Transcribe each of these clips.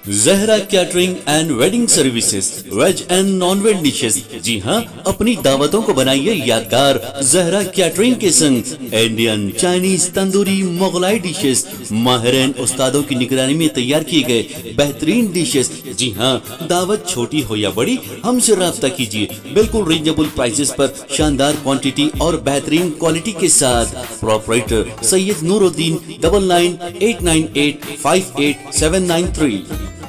Zahra catering and wedding services, veg and non veg dishes. जी हाँ, अपनी दावतों को बनाइए यादगार जहरा कैटरिंग के संग। Indian, Chinese, tandoori, Mughlai dishes माहिर उस्तादों की निगरानी में तैयार किए गए बेहतरीन डिशेस। जी हाँ, दावत छोटी हो या बड़ी, हमसे राब्ता कीजिए। बिल्कुल रीजनेबल प्राइसेस पर शानदार क्वांटिटी और बेहतरीन क्वालिटी के साथ। प्रोपराइटर सैयद नूरुद्दीन 9989858793।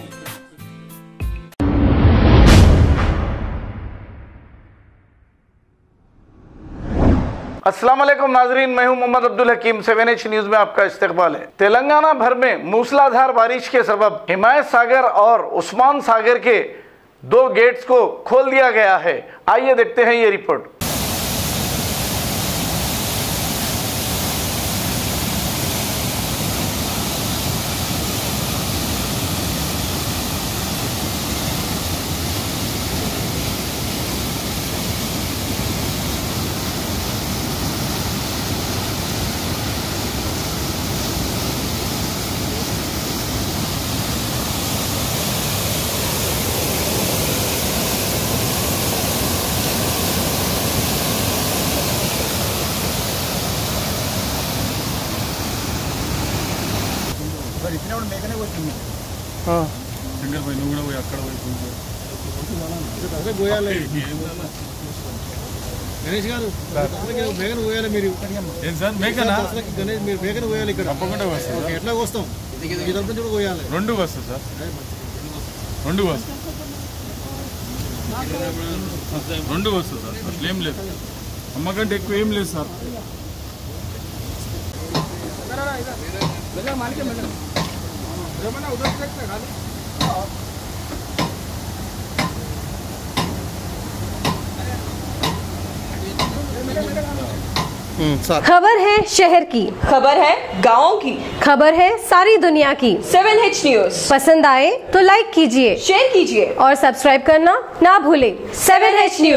अस्सलाम वालेकुम नाजरीन, मैं हूं मोहम्मद अब्दुल हकीम। 7H न्यूज में आपका इस्तकबाल है। तेलंगाना भर में मूसलाधार बारिश के सबब हिमायत सागर और उस्मान सागर के 2 गेट्स को खोल दिया गया है। आइए देखते हैं ये रिपोर्ट। సింగర్ పోయి నువ్వు కూడా పోయి అక్కడ పోయి పోయాలి గణేష్ గారు, మేకను పోయాలి. మీరు ఏం సార్ మేకనా? గణేష్ మీరు మేకను పోయాలి ఇక్కడ. తప్పకుండా వస్తాం. ఎట్లా వస్తాం? ఈ తరపు నుంచి కూడా పోయాలి. 2 వస్తాయి సార్, 2 వస్తాయి, 2 వస్తుంది సార్. అట్లేం లేదు, అమ్మకంటే ఎక్కువ ఏం లేదు సార్. खबर है शहर की, खबर है गाँव की, खबर है सारी दुनिया की। 7H न्यूज पसंद आए तो लाइक कीजिए, शेयर कीजिए और सब्सक्राइब करना ना भूलें। 7H news.